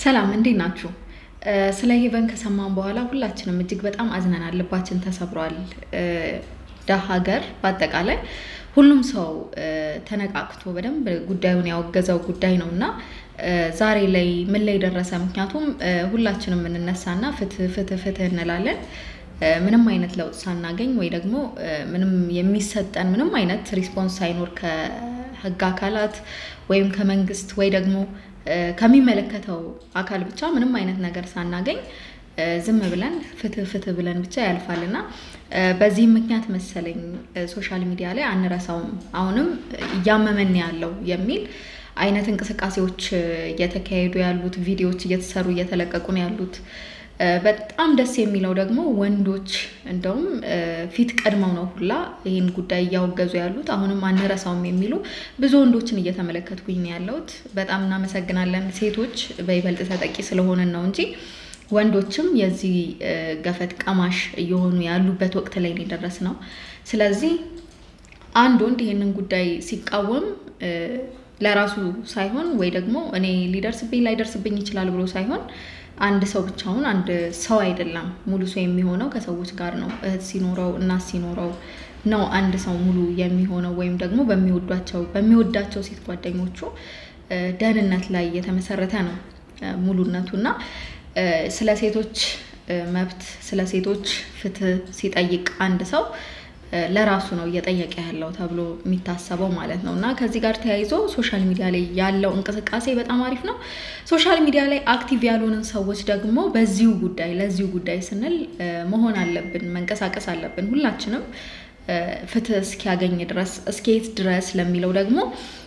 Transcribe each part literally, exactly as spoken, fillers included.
ሰላም እንዴት ናችሁ? ስለ ሄቨን ከሰማን በኋላ ሁላችንም እጅግ በጣም አዝነናል፣ ልባችን ተሰብሯል። ዳሀገር በአጠቃላይ ሁሉም ሰው ተነቃቅቶ በደንብ ጉዳዩን ያወገዘው ጉዳይ ነውና ዛሬ ላይ ምን ላይ ደረሰ? ምክንያቱም ሁላችንም እንነሳና ፍትህ ፍትህ ፍትህ እንላለን። ምንም አይነት ለውጥ ሳናገኝ ወይ ደግሞ ምንም የሚሰጠን ምንም አይነት ሪስፖንስ ሳይኖር ከህግ አካላት ወይም ከመንግስት ወይ ደግሞ ከሚመለከተው አካል ብቻ ምንም አይነት ነገር ሳናገኝ ዝም ብለን ፍትህ ፍትህ ብለን ብቻ ያልፋልና በዚህ ምክንያት መሰለኝ ሶሻል ሚዲያ ላይ አንረሳውም አሁንም ያመመን ያለው የሚል አይነት እንቅስቃሴዎች እየተካሄዱ ያሉት ቪዲዮዎች እየተሰሩ እየተለቀቁ ነው ያሉት። በጣም ደስ የሚለው ደግሞ ወንዶች እንደውም ፊት ቀድመው ነው ሁላ ይሄን ጉዳይ ያወገዙ ያሉት አሁንም አንረሳውም የሚሉ ብዙ ወንዶችን እየተመለከትኩኝ ነው ያለውት። በጣም እናመሰግናለን። ሴቶች በይበልጥ ተጠቂ ስለሆነን ነው እንጂ ወንዶችም የዚህ ገፈት ቀማሽ እየሆኑ ያሉበት ወቅት ላይ ነው ደረስነው። ስለዚህ አንድ ወንድ ይሄንን ጉዳይ ሲቃወም ለራሱ ሳይሆን ወይ ደግሞ እኔ ሊደርስብኝ ላይደርስብኝ ይችላል ብሎ ሳይሆን አንድ ሰው ብቻውን አንድ ሰው አይደለም ሙሉ ሰው የሚሆነው ከሰዎች ጋር ነው። እህት ሲኖረው እናት ሲኖረው ነው አንድ ሰው ሙሉ የሚሆነው ወይም ደግሞ በሚወዷቸው በሚወዳቸው ሴት ጓደኞቹ ደህንነት ላይ የተመሰረተ ነው ሙሉነቱና ስለ ሴቶች መብት ስለ ሴቶች ፍትህ ሲጠይቅ አንድ ሰው ለራሱ ነው እየጠየቀ ያለው ተብሎ የሚታሰበው ማለት ነውና ከዚህ ጋር ተያይዞ ሶሻል ሚዲያ ላይ ያለው እንቅስቃሴ በጣም አሪፍ ነው። ሶሻል ሚዲያ ላይ አክቲቭ ያሉንን ሰዎች ደግሞ በዚሁ ጉዳይ ለዚሁ ጉዳይ ስንል መሆን አለብን መንቀሳቀስ አለብን ሁላችንም ፍትህ እስኪያገኝ ድረስ እስኪት ድረስ ለሚለው ደግሞ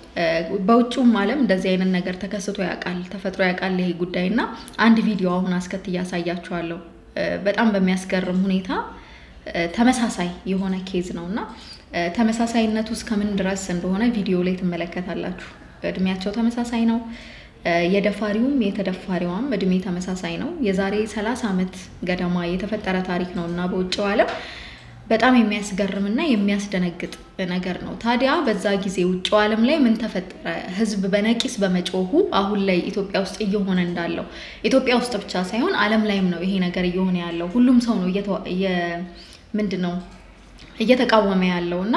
በውጭው ዓለም እንደዚህ አይነት ነገር ተከስቶ ያቃል ተፈጥሮ ያቃል ይሄ ጉዳይና አንድ ቪዲዮ አሁን አስከት ያሳያችኋለሁ። በጣም በሚያስገርም ሁኔታ ተመሳሳይ የሆነ ኬዝ ነውና ተመሳሳይነቱ እስከምን ድረስ እንደሆነ ቪዲዮ ላይ ተመለከታላችሁ። እድሜያቸው ተመሳሳይ ነው። የደፋሪውም የተደፋሪውም እድሜ ተመሳሳይ ነው። የዛሬ ሰላሳ አመት ገደማ የተፈጠረ ታሪክ ነውና በውጭው ዓለም በጣም የሚያስገርምና የሚያስደነግጥ ነገር ነው። ታዲያ በዛ ጊዜ ውጭው ዓለም ላይ ምን ተፈጠረ? ህዝብ በነቂስ በመጮሁ አሁን ላይ ኢትዮጵያ ውስጥ እየሆነ እንዳለው ኢትዮጵያ ውስጥ ብቻ ሳይሆን ዓለም ላይም ነው ይሄ ነገር እየሆነ ያለው። ሁሉም ሰው ነው ምንድነው እየተቃወመ ያለውና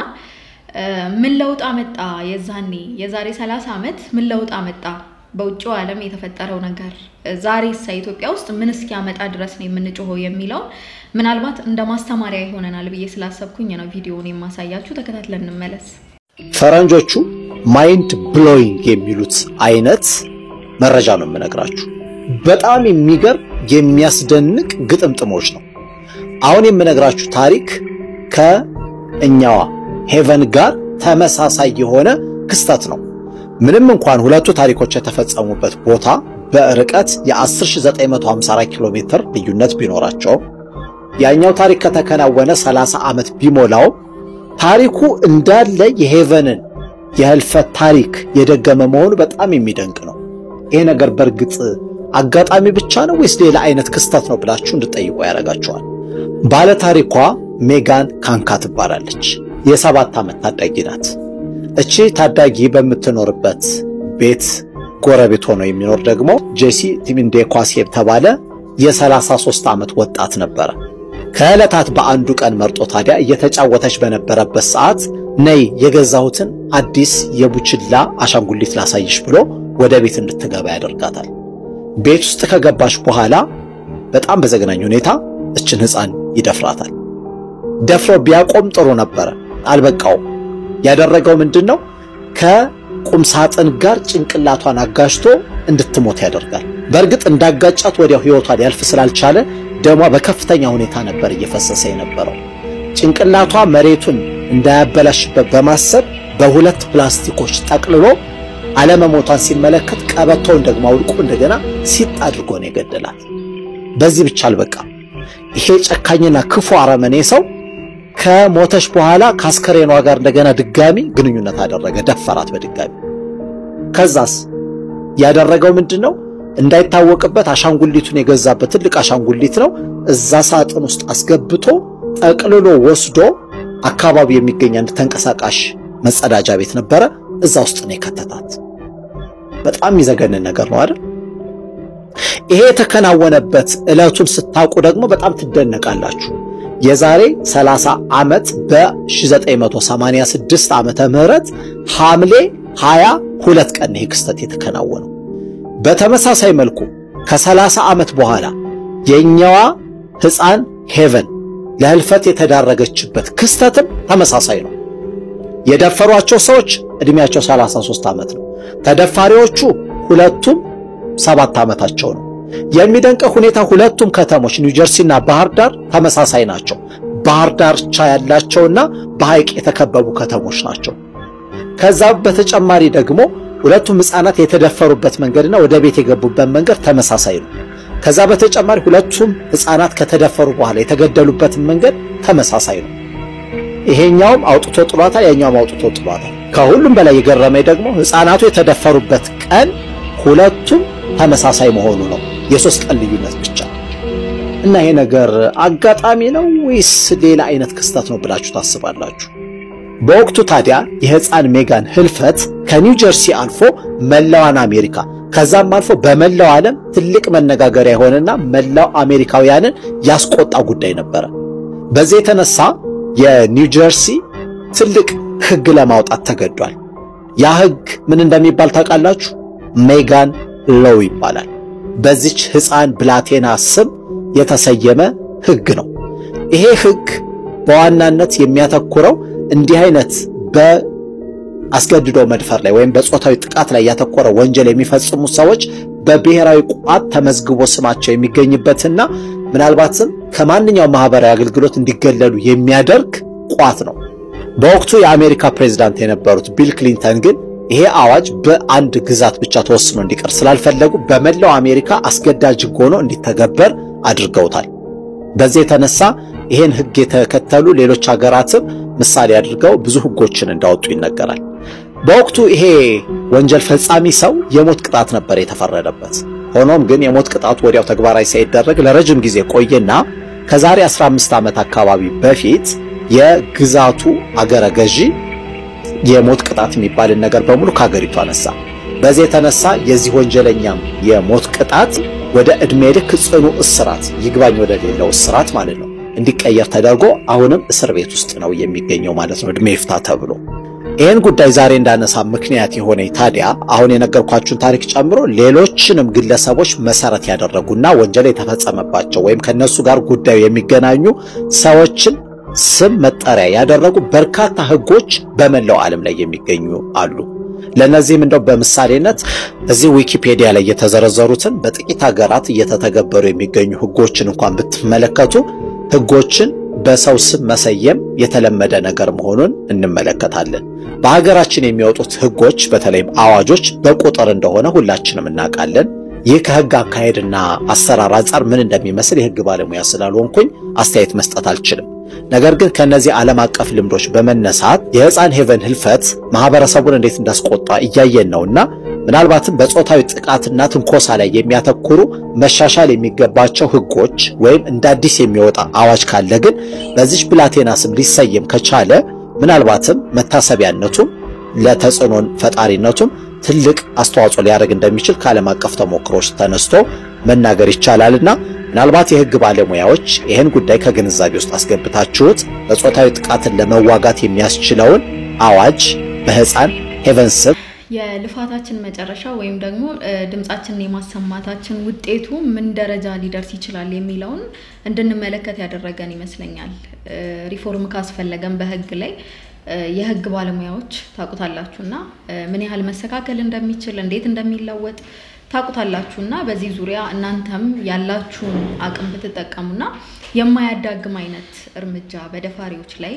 ምን ለውጥ አመጣ? የዛኔ የዛሬ ሰላሳ አመት ምን ለውጥ አመጣ? በውጭው ዓለም የተፈጠረው ነገር ዛሬስ ኢትዮጵያ ውስጥ ምን እስኪያመጣ ድረስ ነው የምንጮኸው የሚለው ምናልባት እንደ ማስተማሪያ ይሆነናል ብዬ ስላሰብኩኝ ነው ቪዲዮውን የማሳያችሁ። ተከታትለን እንመለስ። ፈረንጆቹ ማይንድ ብሎዊንግ የሚሉት አይነት መረጃ ነው የምነግራችሁ። በጣም የሚገርም የሚያስደንቅ ግጥምጥሞች ነው። አሁን የምነግራችሁ ታሪክ ከእኛዋ ሄቨን ጋር ተመሳሳይ የሆነ ክስተት ነው። ምንም እንኳን ሁለቱ ታሪኮች የተፈጸሙበት ቦታ በርቀት የ አስር ሺህ ዘጠኝ መቶ ሃምሳ አራት ኪሎ ሜትር ልዩነት ቢኖራቸው ያኛው ታሪክ ከተከናወነ ሰላሳ አመት ቢሞላው ታሪኩ እንዳለ የሄቨንን የህልፈት ታሪክ የደገመ መሆኑ በጣም የሚደንቅ ነው። ይሄ ነገር በርግጥ አጋጣሚ ብቻ ነው ወይስ ሌላ አይነት ክስተት ነው ብላችሁ እንድትጠይቁ ያደርጋችኋል። ባለ ታሪኳ ሜጋን ካንካ ትባላለች። የሰባት አመት ታዳጊ ናት። እቺ ታዳጊ በምትኖርበት ቤት ጎረቤት ሆኖ የሚኖር ደግሞ ጄሲ ቲሚንዴኳስ የተባለ የ33 አመት ወጣት ነበር። ከዕለታት በአንዱ ቀን መርጦ ታዲያ እየተጫወተች በነበረበት ሰዓት ነይ የገዛሁትን አዲስ የቡችላ አሻንጉሊት ላሳይሽ ብሎ ወደ ቤት እንድትገባ ያደርጋታል። ቤት ውስጥ ከገባች በኋላ በጣም በዘገናኝ ሁኔታ እችን ህፃን ይደፍራታል። ደፍሮ ቢያቆም ጥሩ ነበር፣ አልበቃውም። ያደረገው ምንድነው? ከቁም ሳጥን ጋር ጭንቅላቷን አጋጭቶ እንድትሞት ያደርጋል። በርግጥ እንዳጋጫት ወዲያው ህይወቷ ሊያልፍ ስላልቻለ ደሟ በከፍተኛ ሁኔታ ነበር እየፈሰሰ የነበረው። ጭንቅላቷ መሬቱን እንዳያበላሽበት በማሰብ በሁለት ፕላስቲኮች ጠቅልሎ አለመሞቷን ሲመለከት ቀበቶውን ደግሞ አውልቆ እንደገና ሲጥ አድርጎ ነው የገደላት። በዚህ ብቻ አልበቃም። ይሄ ጨካኝና ክፉ አረመኔ ሰው ከሞተች በኋላ ካስከሬኗ ጋር እንደገና ድጋሚ ግንኙነት አደረገ፣ ደፈራት በድጋሚ። ከዛስ ያደረገው ምንድነው? እንዳይታወቅበት አሻንጉሊቱን የገዛበት ትልቅ አሻንጉሊት ነው እዛ ሳጥን ውስጥ አስገብቶ ጠቅልሎ ወስዶ አካባቢው የሚገኝ አንድ ተንቀሳቃሽ መጸዳጃ ቤት ነበረ፣ እዛ ውስጥ ነው የከተታት። በጣም ይዘገነን ነገር ነው አይደል? ይሄ የተከናወነበት ዕለቱን ስታውቁ ደግሞ በጣም ትደነቃላችሁ። የዛሬ ሰላሳ ዓመት በ1986 ዓመተ ምህረት ሐምሌ ሃያ ሁለት ቀን ይሄ ክስተት የተከናወነው። በተመሳሳይ መልኩ ከ30 ዓመት በኋላ የኛዋ ሕፃን ሄቨን ለህልፈት የተዳረገችበት ክስተትም ተመሳሳይ ነው። የደፈሯቸው ሰዎች እድሜያቸው ሰላሳ ሶስት ዓመት ነው። ተደፋሪዎቹ ሁለቱም ሰባት ዓመታቸው ነው። የሚደንቀው ሁኔታ ሁለቱም ከተሞች ኒውጀርሲና ባህር ዳር ተመሳሳይ ናቸው። ባህር ዳርቻ ያላቸውና በሐይቅ የተከበቡ ከተሞች ናቸው። ከዛ በተጨማሪ ደግሞ ሁለቱም ሕፃናት የተደፈሩበት መንገድና ወደ ቤት የገቡበት መንገድ ተመሳሳይ ነው። ከዛ በተጨማሪ ሁለቱም ሕፃናት ከተደፈሩ በኋላ የተገደሉበት መንገድ ተመሳሳይ ነው። ይሄኛውም አውጥቶ ጥሏታል፣ ያኛውም አውጥቶ ጥሏታል። ከሁሉም በላይ የገረመኝ ደግሞ ሕፃናቱ የተደፈሩበት ቀን ሁለቱም ተመሳሳይ መሆኑ ነው። የሶስት ቀን ልዩነት ብቻ። እና ይሄ ነገር አጋጣሚ ነው ወይስ ሌላ አይነት ክስተት ነው ብላችሁ ታስባላችሁ? በወቅቱ ታዲያ የሕፃን ሜጋን ህልፈት ከኒው ጀርሲ አልፎ መላዋን አሜሪካ ከዛም አልፎ በመላው ዓለም ትልቅ መነጋገሪያ የሆነና መላው አሜሪካውያንን ያስቆጣ ጉዳይ ነበር። በዚህ የተነሳ የኒው ጀርሲ ትልቅ ህግ ለማውጣት ተገዷል። ያ ህግ ምን እንደሚባል ታውቃላችሁ? ሜጋን ሎው ይባላል። በዚች ሕፃን ብላቴና ስም የተሰየመ ህግ ነው። ይሄ ህግ በዋናነት የሚያተኩረው እንዲህ አይነት በአስገድዶ መድፈር ላይ ወይም በጾታዊ ጥቃት ላይ ያተኮረ ወንጀል የሚፈጽሙ ሰዎች በብሔራዊ ቋት ተመዝግቦ ስማቸው የሚገኝበትና ምናልባትም ከማንኛውም ማህበራዊ አገልግሎት እንዲገለሉ የሚያደርግ ቋት ነው። በወቅቱ የአሜሪካ ፕሬዝዳንት የነበሩት ቢል ክሊንተን ግን ይሄ አዋጅ በአንድ ግዛት ብቻ ተወስኖ እንዲቀር ስላልፈለጉ በመላው አሜሪካ አስገዳጅ ሆኖ እንዲተገበር አድርገውታል። በዚህ የተነሳ ይሄን ህግ የተከተሉ ሌሎች ሀገራትም ምሳሌ አድርገው ብዙ ህጎችን እንዳወጡ ይነገራል። በወቅቱ ይሄ ወንጀል ፈጻሚ ሰው የሞት ቅጣት ነበር የተፈረደበት። ሆኖም ግን የሞት ቅጣቱ ወዲያው ተግባራዊ ሳይደረግ ለረጅም ጊዜ ቆየና ከዛሬ አስራ አምስት ዓመት አካባቢ በፊት የግዛቱ አገረ ገዢ የሞት ቅጣት የሚባል ነገር በሙሉ ከሀገሪቱ አነሳ። በዚህ የተነሳ የዚህ ወንጀለኛም የሞት ቅጣት ወደ እድሜ ልክ ጽኑ እስራት ይግባኝ ወደ ሌላው እስራት ማለት ነው እንዲቀየር ተደርጎ አሁንም እስር ቤት ውስጥ ነው የሚገኘው ማለት ነው፣ እድሜ ይፍታ ተብሎ። ይሄን ጉዳይ ዛሬ እንዳነሳ ምክንያት የሆነ ታዲያ አሁን የነገርኳችሁን ታሪክ ጨምሮ ሌሎችንም ግለሰቦች መሰረት ያደረጉና ወንጀል የተፈጸመባቸው ወይም ከነሱ ጋር ጉዳዩ የሚገናኙ ሰዎችን ስም መጠሪያ ያደረጉ በርካታ ህጎች በመላው ዓለም ላይ የሚገኙ አሉ። ለነዚህም እንደው በምሳሌነት እዚህ ዊኪፔዲያ ላይ የተዘረዘሩትን በጥቂት ሀገራት እየተተገበሩ የሚገኙ ህጎችን እንኳን ብትመለከቱ ህጎችን በሰው ስም መሰየም የተለመደ ነገር መሆኑን እንመለከታለን። በሀገራችን የሚወጡት ህጎች በተለይም አዋጆች በቁጥር እንደሆነ ሁላችንም እናውቃለን። ይህ ከህግ አካሄድና አሰራር አንፃር ምን እንደሚመስል የህግ ባለሙያ ስላልሆንኩኝ አስተያየት መስጠት አልችልም። ነገር ግን ከነዚህ ዓለም አቀፍ ልምዶች በመነሳት የሕፃን ሄቨን ህልፈት ማህበረሰቡን እንዴት እንዳስቆጣ እያየን ነውና ምናልባትም በጾታዊ ጥቃትና ትንኮሳ ላይ የሚያተኩሩ መሻሻል የሚገባቸው ህጎች ወይም እንደ አዲስ የሚወጣ አዋጅ ካለ ግን በዚህ ብላቴና ስም ሊሰየም ከቻለ ምናልባትም መታሰቢያነቱም ለተጽዕኖን ፈጣሪነቱም ትልቅ አስተዋጽኦ ሊያደርግ እንደሚችል ከዓለም አቀፍ ተሞክሮች ተነስቶ መናገር ይቻላልና ምናልባት የህግ ባለሙያዎች ይሄን ጉዳይ ከግንዛቤ ውስጥ አስገብታችሁት በጾታዊ ጥቃትን ለመዋጋት የሚያስችለውን አዋጅ በሕፃን ሄቨን ስም የልፋታችን መጨረሻ ወይም ደግሞ ድምጻችንን የማሰማታችን ውጤቱ ምን ደረጃ ሊደርስ ይችላል የሚለውን እንድንመለከት ያደረገን ይመስለኛል። ሪፎርም ካስፈለገን በህግ ላይ የህግ ባለሙያዎች ታቁታላችሁና ምን ያህል መስተካከል እንደሚችል እንዴት እንደሚለወጥ ታቁታላችሁና በዚህ ዙሪያ እናንተም ያላችሁን አቅም ብትጠቀሙና የማያዳግም አይነት እርምጃ በደፋሪዎች ላይ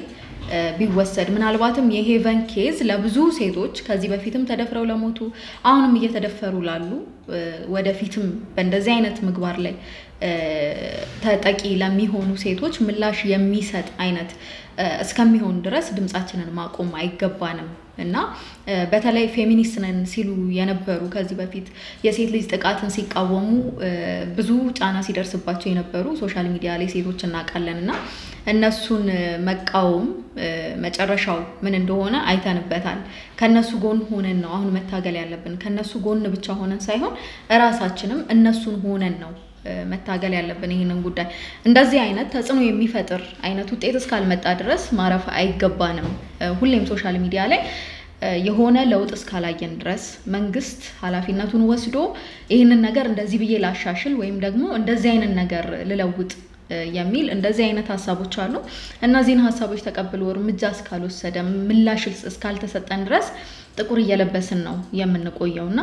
ቢወሰድ ምናልባትም የሄቨን ኬዝ ለብዙ ሴቶች ከዚህ በፊትም ተደፍረው ለሞቱ አሁንም እየተደፈሩ ላሉ ወደፊትም በእንደዚህ አይነት ምግባር ላይ ተጠቂ ለሚሆኑ ሴቶች ምላሽ የሚሰጥ አይነት እስከሚሆን ድረስ ድምጻችንን ማቆም አይገባንም እና በተለይ ፌሚኒስት ነን ሲሉ የነበሩ ከዚህ በፊት የሴት ልጅ ጥቃትን ሲቃወሙ ብዙ ጫና ሲደርስባቸው የነበሩ ሶሻል ሚዲያ ላይ ሴቶች እናቃለንና እነሱን መቃወም መጨረሻው ምን እንደሆነ አይተንበታል ከነሱ ጎን ሆነን ነው አሁን መታገል ያለብን ከነሱ ጎን ብቻ ሆነን ሳይሆን ራሳችንም እነሱን ሆነን ነው መታገል ያለብን ይሄንን ጉዳይ እንደዚህ አይነት ተጽዕኖ የሚፈጥር አይነት ውጤት እስካልመጣ ድረስ ማረፍ አይገባንም ሁሌም ሶሻል ሚዲያ ላይ የሆነ ለውጥ እስካላየን ድረስ መንግስት ኃላፊነቱን ወስዶ ይሄንን ነገር እንደዚህ ብዬ ላሻሽል ወይም ደግሞ እንደዚህ አይነት ነገር ልለውጥ የሚል እንደዚህ አይነት ሐሳቦች አሉ እነዚህን ሐሳቦች ተቀብሎ እርምጃ እስካልወሰደ ምላሽ እስካልተሰጠን ድረስ ጥቁር እየለበስን ነው የምንቆየውና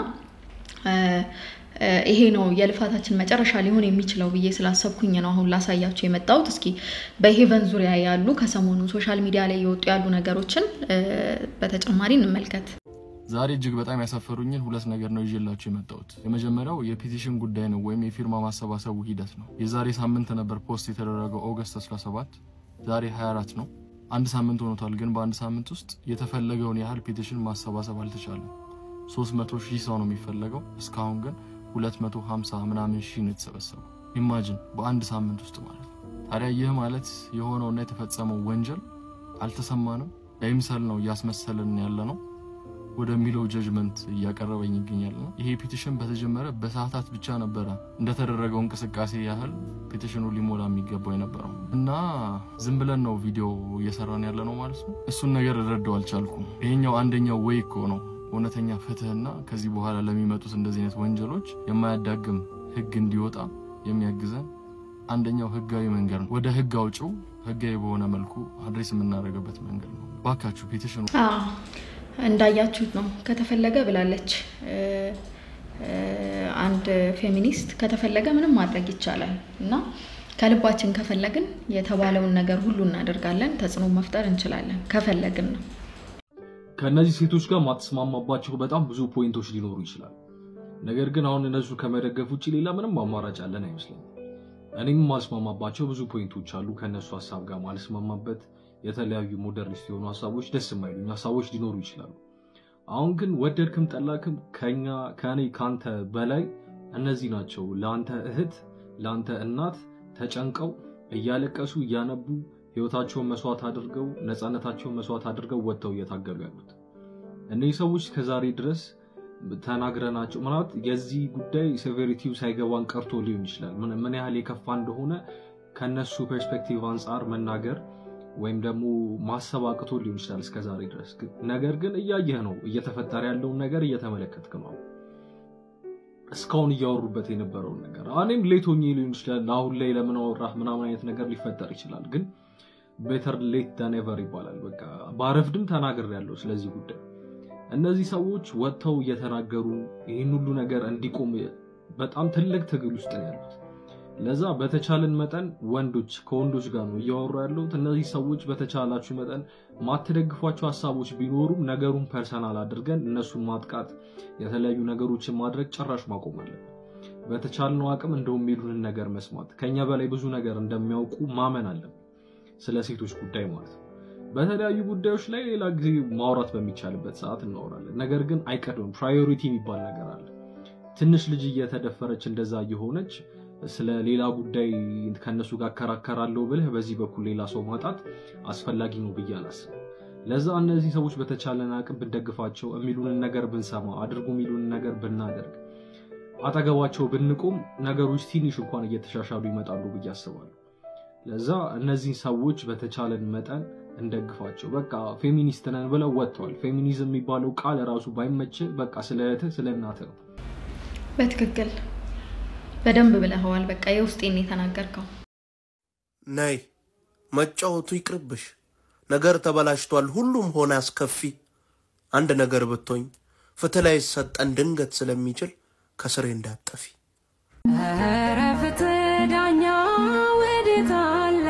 ይሄ ነው የልፋታችን መጨረሻ ሊሆን የሚችለው ብዬ ስላሰብኩኝ ነው አሁን ላሳያችሁ የመጣሁት እስኪ በሄቨን ዙሪያ ያሉ ከሰሞኑ ሶሻል ሚዲያ ላይ የወጡ ያሉ ነገሮችን በተጨማሪ እንመልከት ዛሬ እጅግ በጣም ያሳፈሩኝን ሁለት ነገር ነው ይዤላችሁ የመጣሁት የመጀመሪያው የፒቲሽን ጉዳይ ነው ወይም የፊርማ ማሰባሰቡ ሂደት ነው የዛሬ ሳምንት ነበር ፖስት የተደረገው ኦገስት አስራ ሰባት ዛሬ ሃያ አራት ነው አንድ ሳምንት ሆኖታል ግን በአንድ ሳምንት ውስጥ የተፈለገውን ያህል ፒቲሽን ማሰባሰብ አልተቻለም ሶስት መቶ ሺህ ሰው ነው የሚፈልገው እስካሁን ግን ሁለት መቶ ሃምሳ ምናምን ሺህ ነው የተሰበሰበው ኢማጂን በአንድ ሳምንት ውስጥ ማለት ታዲያ ይህ ማለት የሆነውና የተፈጸመው ወንጀል አልተሰማንም ለምሳሌ ነው ያስመሰለን ያለ ነው ወደሚለው ጀጅመንት ያቀረበኝ ይገኛል ይሄ ፒቲሽን በተጀመረ በሰዓታት ብቻ ነበር እንደተደረገው እንቅስቃሴ ያህል ፒቲሽኑ ሊሞላ የሚገባው የነበረው እና ዝም ብለን ነው ቪዲዮ እየሰራን ያለ ነው ማለት ነው እሱን ነገር ረዳው አልቻልኩም ይሄኛው አንደኛው ወይ እኮ ነው ወነተኛ ፍትህና ከዚህ በኋላ ለሚመጡት እንደዚህ አይነት ወንጀሎች የማያዳግም ህግ እንዲወጣ የሚያግዘን አንደኛው ህጋዊ መንገድ ነው ወደ ህግ አውጪው ህጋዊ በሆነ መልኩ አድሬስ የምናደርግበት መንገድ ነው ባካችሁ ፒቲሽኑ አዎ እንዳያችሁት ነው ከተፈለገ ብላለች አንድ ፌሚኒስት ከተፈለገ ምንም ማድረግ ይቻላል እና ከልባችን ከፈለግን የተባለውን ነገር ሁሉ እናደርጋለን ተጽዕኖ መፍጠር እንችላለን ከፈለግን ነው ከነዚህ ሴቶች ጋር ማትስማማባቸው በጣም ብዙ ፖይንቶች ሊኖሩ ይችላል ነገር ግን አሁን እነሱ ከመደገፍ ውጪ ሌላ ምንም አማራጭ አለን አይመስልም እኔም ማልስማማባቸው ብዙ ፖይንቶች አሉ ከነሱ ሐሳብ ጋር ማልስማማበት የተለያዩ ሞደርኒስት የሆኑ ሐሳቦች ደስ የማይሉኝ ሐሳቦች ሊኖሩ ይችላሉ አሁን ግን ወደድክም ጠላክም ከኛ ከኔ ካንተ በላይ እነዚህ ናቸው ለአንተ እህት ለአንተ እናት ተጨንቀው እያለቀሱ ያነቡ ህይወታቸውን መስዋዕት አድርገው ነፃነታቸውን መስዋዕት አድርገው ወጥተው እየታገሉ ያሉት እነዚህ ሰዎች ከዛሬ ድረስ ተናግረናቸው ማለት የዚህ ጉዳይ ሴቨሪቲው ሳይገባን ቀርቶ ሊሆን ይችላል ምን ምን ያህል የከፋ እንደሆነ ከነሱ ፐርስፔክቲቭ አንፃር መናገር ወይም ደግሞ ማሰባቅቶ ሊሆን ይችላል እስከዛሬ ድረስ ነገር ግን እያየህ ነው እየተፈጠረ ያለው ነገር እየተመለከትክ ነው እስካሁን እያወሩበት የነበረው ነገር አኔም ሌቶኝ ሊሆን ይችላል አሁን ላይ ለምን አወራህ ምናምን አይነት ነገር ሊፈጠር ይችላል ግን better late than ever ይባላል በቃ ባረፍድም ተናገር ያለው ስለዚህ ጉዳይ እነዚህ ሰዎች ወጥተው እየተናገሩ ይሄን ሁሉ ነገር እንዲቆም በጣም ትልቅ ትግል ውስጥ ነው ያሉት ለዛ በተቻለን መጠን ወንዶች ከወንዶች ጋር ነው እያወሩ ያሉት እነዚህ ሰዎች በተቻላችሁ መጠን ማትደግፏቸው ሐሳቦች ቢኖሩም ነገሩን ፐርሰናል አድርገን እነሱን ማጥቃት የተለያዩ ነገሮችን ማድረግ ጭራሽ ማቆም አለብን በተቻልነው አቅም እንደውም የሚሉንን ነገር መስማት ከኛ በላይ ብዙ ነገር እንደሚያውቁ ማመን አለብን ስለ ሴቶች ጉዳይ ማለት ነው በተለያዩ ጉዳዮች ላይ ሌላ ጊዜ ማውራት በሚቻልበት ሰዓት እናወራለን ነገር ግን አይቀርም ፕራዮሪቲ የሚባል ነገር አለ ትንሽ ልጅ እየተደፈረች እንደዛ እየሆነች ስለ ሌላ ጉዳይ ከነሱ ጋር ከራከራለው ብለህ በዚህ በኩል ሌላ ሰው ማጣት አስፈላጊ ነው ብያላስ ለዛ እነዚህ ሰዎች በተቻለና አቅም ብንደግፋቸው የሚሉንን ነገር ብንሰማ አድርጉ የሚሉንን ነገር ብናደርግ አጠገባቸው ብንቆም ነገሮች ትንሽ እንኳን እየተሻሻሉ ይመጣሉ ብያስባለሁ ለዛ እነዚህ ሰዎች በተቻለን መጠን እንደግፋቸው በቃ ፌሚኒስት ነን ብለው ወጥተዋል ፌሚኒዝም የሚባለው ቃል ራሱ ባይመች በቃ ስለእህት ስለእናት ነው በትክክል በደንብ ብለዋል በቃ የውስጤን የተናገርከው ናይ መጫወቱ ይቅርብሽ ነገር ተበላሽቷል ሁሉም ሆነ አስከፊ አንድ ነገር ብትሆኝ ፍትላይ ሰጠን ድንገት ስለሚችል ከስሬ እንዳጠፊ ኧረ ፍትዳኛ ወዴታለ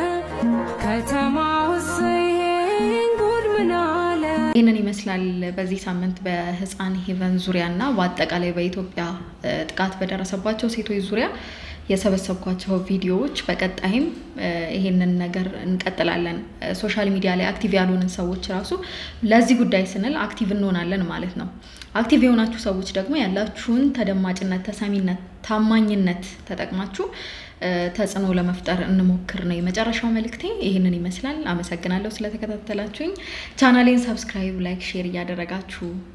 ከተማው ሰይን ጉድ ምናለ ይሄንን ይመስላል በዚህ ሳምንት በህፃን ሄቨን ዙሪያና በአጠቃላይ በኢትዮጵያ ጥቃት በደረሰባቸው ሴቶች ዙሪያ የሰበሰብኳቸው ቪዲዮዎች በቀጣይም ይሄንን ነገር እንቀጥላለን ሶሻል ሚዲያ ላይ አክቲቭ ያሉንን ሰዎች ራሱ ለዚህ ጉዳይ ስንል አክቲቭ እንሆናለን ማለት ነው አክቲቭ የሆናችሁ ሰዎች ደግሞ ያላችሁን ተደማጭነት ተሰሚነት ታማኝነት ተጠቅማችሁ ተጽኖ ለመፍጠር እንሞክር ነው የመጨረሻው መልእክቴ ይሄንን ይመስላል አመሰግናለሁ ስለተከታተላችሁኝ ቻናሌን ሰብስክራይብ ላይክ ሼር ያደረጋችሁ